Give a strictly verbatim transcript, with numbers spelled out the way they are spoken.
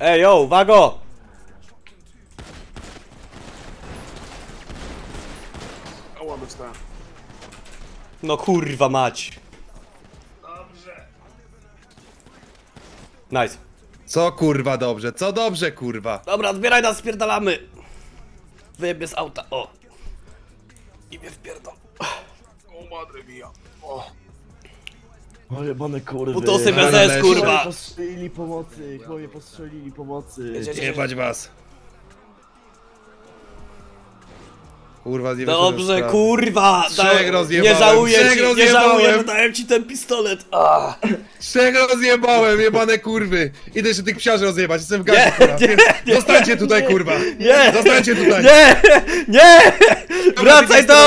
Ej, yo, uwago! No kurwa mać. Dobrze. Nice. Co kurwa dobrze, co dobrze kurwa. Dobra, odbieraj nas, spierdalamy. Wyjebie z auta, o. I mnie wpierdol. O madre mia. O. O jebane kurwy. Utosy bez bez S, kurwa. Chłowie postrzelili pomocy, chłowie postrzelili pomocy. Jebać was. Kurwa, nie Dobrze, kurwa! Trzech Da- rozjebałem, nie żałuję trzech ci, nie rozjebałem. żałuję, że dałem ci ten pistolet. Ah. Trzech rozjebałem, jebane kurwy. Idę jeszcze tych psiarzy rozjebać, jestem w gazie, Nie, kurwa. nie, nie, Zostańcie tutaj, kurwa. Nie! Zostańcie tutaj. Nie! Nie! Wracaj do